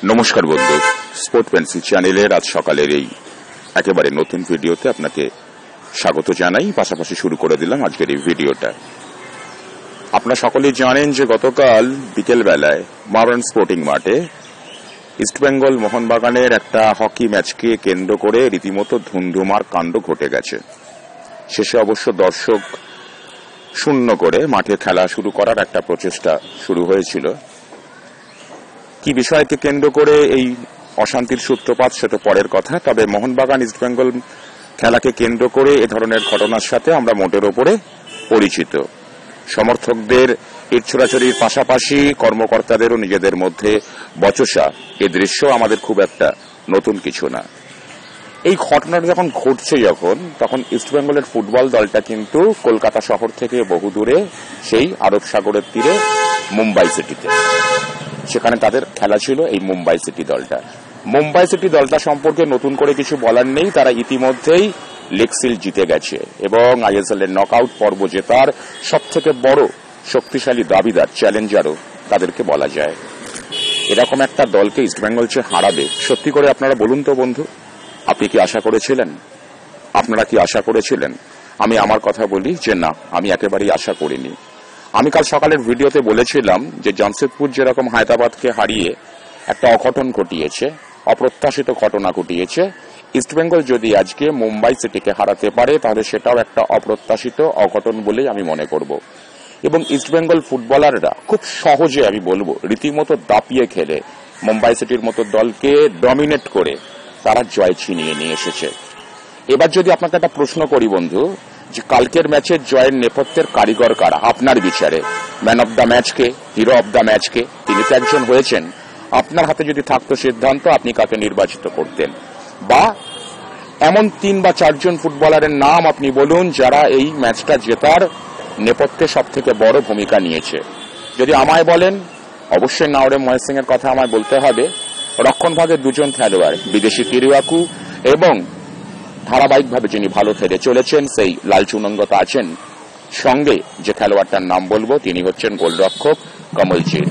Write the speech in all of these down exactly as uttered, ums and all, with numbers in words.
নমস্কার বন্ধু, sport pencil চ্যানেলের আজ সকালের এই একেবারে নতুন ভিডিওতে আপনাকে স্বাগত জানাই। পাশাপাশি শুরু করে দিলাম আজকের এই ভিডিওটা। আপনারা সকলেই জানেন যে গতকাল বিকেল বেলায় মডার্ন স্পোর্টিং মাঠে ইস্টবেঙ্গল মোহনবাগানের একটা হকি ম্যাচকে কেন্দ্র করে রীতিমতো ধুমধুমার কাণ্ড ঘটে গেছে। শেষে অবশ্য দর্শক শূন্য করে মাঠে খেলা শুরু করার একটা প্রচেষ্টা শুরু হয়েছিল। কি বিষয়কে কেন্দ্র করে এই অশান্তির সূত্রপাত সেটা পরের কথা। তবে মোহনবাগান ইস্টবেঙ্গল খেলাকে কেন্দ্র করে এ ধরনের ঘটনার সাথে আমরা মোটের ওপরে পরিচিত। সমর্থকদের ইট ছোড়াছড়ির পাশাপাশি কর্মকর্তাদেরও নিজেদের মধ্যে বচসা, এ দৃশ্য আমাদের খুব একটা নতুন কিছু না। এই ঘটনাটা যখন ঘটছে যখন তখন ইস্টবেঙ্গলের ফুটবল দলটা কিন্তু কলকাতা শহর থেকে বহু দূরে সেই আরব সাগরের তীরে মুম্বাই সিটিতে, সেখানে তাদের খেলা ছিল এই মুম্বাই সিটি দলটা। মুম্বাই সিটি দলটা সম্পর্কে নতুন করে কিছু বলার নেই, তারা ইতিমধ্যেই লেগ সিল জিতে গেছে এবং আইএসএল এর নকআউট পর্ব জেতার সব থেকে বড় শক্তিশালী দাবিদার, চ্যালেঞ্জারও তাদেরকে বলা যায়। এরকম একটা দলকে ইস্টবেঙ্গল যে হারাবে, সত্যি করে আপনারা বলুন তো বন্ধু, আপনি কি আশা করেছিলেন? আপনারা কি আশা করেছিলেন? আমি আমার কথা বলি যে না, আমি একেবারেই আশা করিনি। আমি কাল সকালের ভিডিওতে বলেছিলাম যে জামশেদপুর যেরকম হায়দ্রাবাদকে হারিয়ে একটা অঘটন ঘটিয়েছে, অপ্রত্যাশিত ঘটনা ঘটিয়েছে, ইস্টবেঙ্গল যদি আজকে মুম্বাই সিটিকে হারাতে পারে তাহলে সেটাও একটা অপ্রত্যাশিত অঘটন বলেই আমি মনে করব। এবং ইস্টবেঙ্গল ফুটবলাররা খুব সহজে, আমি বলবো রীতিমতো দাপিয়ে খেলে মুম্বাই সিটির মতো দলকে ডমিনেট করে তারা জয় ছিনিয়ে নিয়ে এসেছে। এবার যদি আপনাকে একটা প্রশ্ন করি বন্ধু, যে কালকের ম্যাচের জয়ের নেপথ্যের কারিগর কারা আপনার বিচারে? ম্যান অব দ্য ম্যাচকে, হিরো অব দ্য ম্যাচকে? তিনি তো একজন হয়েছেন। আপনার হাতে যদি থাকতো সিদ্ধান্ত, আপনি কাকে নির্বাচিত করতেন? বা এমন তিন বা চারজন ফুটবলারের নাম আপনি বলুন যারা এই ম্যাচটা জেতার নেপথ্যে সব থেকে বড় ভূমিকা নিয়েছে। যদি আমায় বলেন, অবশ্যই নাওরেম মহেশ সিং এর কথা আমায় বলতে হবে। রক্ষণ ভাগের দুজন খেলোয়াড়, বিদেশি কিরিয়াকু এবং ধারাবাহিকভাবে যিনি ভালো খেলে চলেছেন সেই লালচুনঙ্গতা আছেন। সঙ্গে যে খেলোয়াড়টার নাম বলবো তিনি হচ্ছেন গোলরক্ষক কমলজিৎ।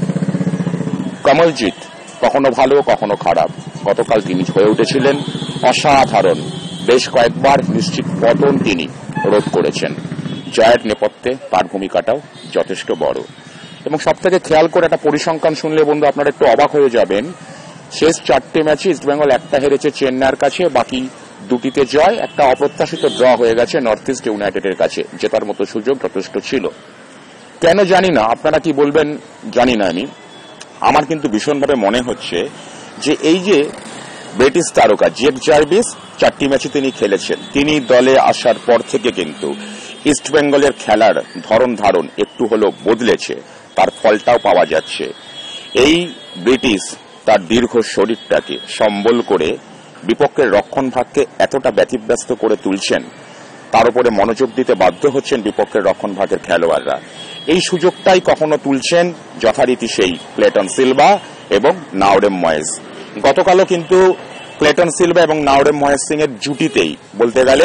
কমলজিৎ কখনো ভালো কখনো খারাপ, গতকাল তিনি হয়ে উঠেছিলেন অসাধারণ। বেশ কয়েকবার নিশ্চিত পতন তিনি রোধ করেছেন। জয়ের নেপথ্যে তার ভূমিকাটাও যথেষ্ট বড়। এবং সব থেকে খেয়াল করে একটা পরিসংখ্যান শুনলে বন্ধু আপনারা একটু অবাক হয়ে যাবেন। শেষ চারটে ম্যাচে ইস্টবেঙ্গল একটা হেরেছে চেন্নাইয়ের কাছে, বাকি দুটিতে জয়। একটা অপ্রত্যাশিত ড্র হয়ে গেছে নর্থ ইস্ট ইউনাইটেডের কাছে, জেতার মতো সুযোগ যথেষ্ট ছিল। কেন জানি না, আপনারা কি বলবেন জানি না আমি। আমার কিন্তু ভীষণভাবে মনে হচ্ছে যে এই যে ব্রিটিশ তারকা জেক জার্ভিস চারটি ম্যাচে তিনি খেলেছেন, তিনি দলে আসার পর থেকে কিন্তু ইস্টবেঙ্গলের খেলার ধরন ধারণ একটু হলেও বদলেছে, তার ফলটাও পাওয়া যাচ্ছে। এই ব্রিটিশ তার দীর্ঘ শরীরটাকে সম্বল করে বিপক্ষের রক্ষণ ভাগকে এতটা ব্যতিব্যস্ত করে তুলছেন, তার উপরে মনোযোগ দিতে বাধ্য হচ্ছেন বিপক্ষের রক্ষণ ভাগের খেলোয়াড়রা। এই সুযোগটাই কখনো তুলছেন যথারীতি সেই ক্লেটন সিলভা এবং নাওরেম মহেশ। গতকালও কিন্তু ক্লেটন সিলভা এবং নাওরেম মহেশ সিং এর জুটিতেই বলতে গেলে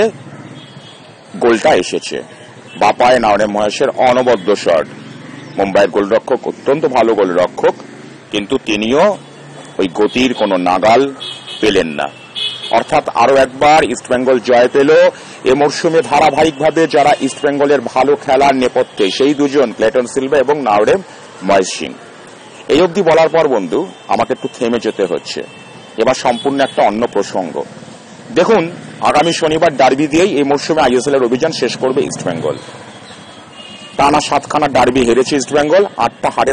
গোলটা এসেছে। বাপায় নাওরেম মহেশের অনবদ্য শট। মুম্বাইয়ের গোলরক্ষক অত্যন্ত ভালো গোলরক্ষক, কিন্তু তিনিও ওই গতির কোনো নাগাল পেলেন না। অর্থাৎ আরো একবার ইস্টবেঙ্গল জয় পেল। এ মরশুমে ধারাবাহিকভাবে যারা ইস্টবেঙ্গলের ভালো খেলার নেপথ্যে, সেই দুজন ক্লেটন সিলভা এবং নাওরেম মহেশ সিং। এই অবধি বলার পর বন্ধু আমাকে একটু থেমে যেতে হচ্ছে। এবার সম্পূর্ণ একটা অন্য প্রসঙ্গ। দেখুন, আগামী শনিবার ডার্বি দিয়েই এই মরশুমে আইএসএল এর অভিযান শেষ করবে ইস্টবেঙ্গল। টানা সাতখানা ডার্বি হেরেছে ইস্টবেঙ্গল, আটটা হারে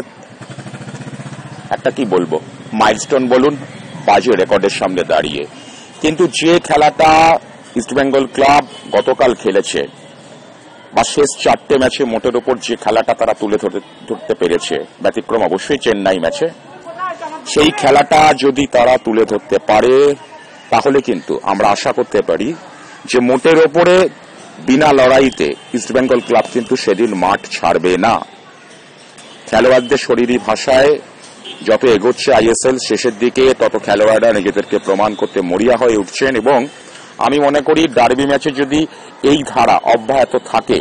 একটা কি বলবো মাইলস্টোন বলুন, বাজে রেকর্ডের সামনে দাঁড়িয়ে। কিন্তু যে খেলাটা ইস্টবেঙ্গল ক্লাব গতকাল খেলেছে, বা শেষ চারটে ম্যাচে মোটের ওপর যে খেলাটা তারা তুলে ধরতে পেরেছে, ব্যতিক্রম অবশ্যই চেন্নাই ম্যাচে, সেই খেলাটা যদি তারা তুলে ধরতে পারে তাহলে কিন্তু আমরা আশা করতে পারি যে মোটের ওপরে বিনা লড়াইতে ইস্টবেঙ্গল ক্লাব কিন্তু সেদিন মাঠ ছাড়বে না। খেলোয়াড়দের শরীরী ভাষায় যত এগোচ্ছে আইএসএল শেষের দিকে, তত খেলোয়াড়রা নিজেদেরকে প্রমাণ করতে মরিয়া হয়ে উঠছেন। এবং আমি মনে করি ডার্বি ম্যাচে যদি এই ধারা অব্যাহত থাকে,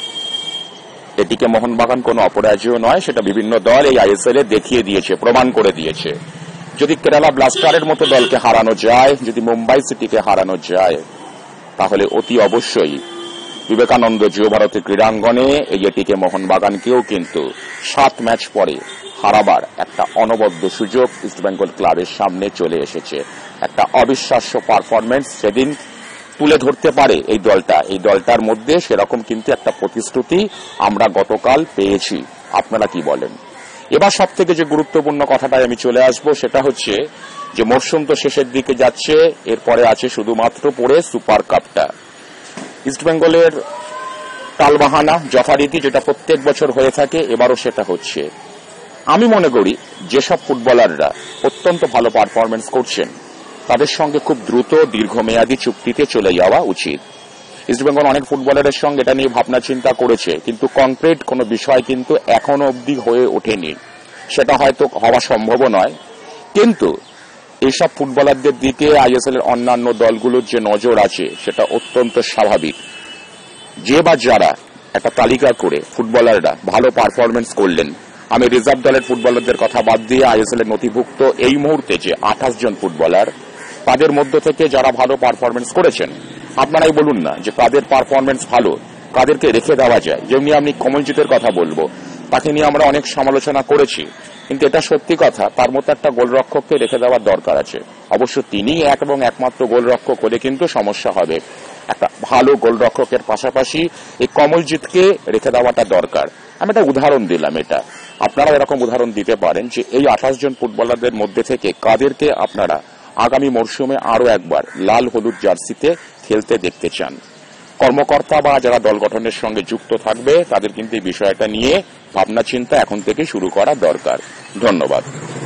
এটিকে মোহনবাগান কোনো অপরাজয় নয়, সেটা বিভিন্ন দল এই আইএসএল এ দেখিয়ে দিয়েছে, প্রমাণ করে দিয়েছে। যদি কেরালা ব্লাস্টারের মতো দলকে হারানো যায়, যদি মুম্বাই সিটিকে হারানো যায়, তাহলে অতি অবশ্যই বিবেকানন্দ যুব ভারতী ক্রীড়াঙ্গনে এই এটিকে মোহনবাগানকেও কিন্তু সাত ম্যাচ পরে হারাবার একটা অনবদ্য সুযোগ ইস্টবেঙ্গল ক্লাবের সামনে চলে এসেছে। একটা অবিশ্বাস্য পারফরমেন্স সেদিন তুলে ধরতে পারে এই দলটা। এই দলটার মধ্যে সেরকম কিন্তু একটা প্রতিশ্রুতি আমরা গতকাল পেয়েছি। আপনারা কি বলেন? এবার সব থেকে যে গুরুত্বপূর্ণ কথাটায় আমি চলে আসবো সেটা হচ্ছে যে মরশুম তো শেষের দিকে যাচ্ছে, এরপরে আছে শুধুমাত্র পড়ে সুপার কাপটা। ইস্টবেঙ্গলের টালবাহানা যথারীতি যেটা প্রত্যেক বছর হয়ে থাকে, এবারও সেটা হচ্ছে। আমি মনে করি যেসব ফুটবলাররা অত্যন্ত ভালো পারফরমেন্স করছেন তাদের সঙ্গে খুব দ্রুত দীর্ঘমেয়াদী চুক্তিতে চলে যাওয়া উচিত। ইস্টবেঙ্গল অনেক ফুটবলারের সঙ্গে এটা নিয়ে ভাবনা চিন্তা করেছে, কিন্তু কংক্রিট কোনো বিষয় কিন্তু এখনো অবধি হয়ে ওঠেনি। সেটা হয়তো হওয়া সম্ভব নয়, কিন্তু এইসব ফুটবলারদের দিকে আইএসএল এর অন্যান্য দলগুলোর যে নজর আছে সেটা অত্যন্ত স্বাভাবিক। যে বা যারা একটা তালিকা করে ফুটবলাররা ভালো পারফরমেন্স করলেন, আমি রিজার্ভ দলের ফুটবলারদের কথা বাদ দিয়ে আইএসএল এর নথিভুক্ত এই মুহূর্তে যে আঠাশ জন ফুটবলার, তাদের মধ্য থেকে যারা ভালো পারফরমেন্স করেছেন, আপনারাই বলুন না যে কাদের পারফরমেন্স ভালো, কাদেরকে রেখে দেওয়া যায়। যেমনি আমি কমলজিতের কথা বলবো, তাকে নিয়ে আমরা অনেক সমালোচনা করেছি, কিন্তু এটা সত্যি কথা, তার মতো একটা গোলরক্ষককে রেখে দেওয়ার দরকার আছে। অবশ্য তিনি এক এবং একমাত্র গোলরক্ষক হলে কিন্তু সমস্যা হবে। একটা ভালো গোলরক্ষকের পাশাপাশি এই কমলজিৎকে রেখে দেওয়াটা দরকার। আমি একটা উদাহরণ দিলাম, এটা আপনারা এরকম উদাহরণ দিতে পারেন যে এই আঠাশ জন ফুটবলারদের মধ্যে থেকে কাদেরকে আপনারা আগামী মরশুমে আরো একবার লাল হলুদ জার্সিতে খেলতে দেখতে চান। কর্মকর্তা বা যারা দল গঠনের সঙ্গে যুক্ত থাকবে তাদের কিন্তু এই বিষয়টা নিয়ে ভাবনা চিন্তা এখন থেকে শুরু করা দরকার। ধন্যবাদ।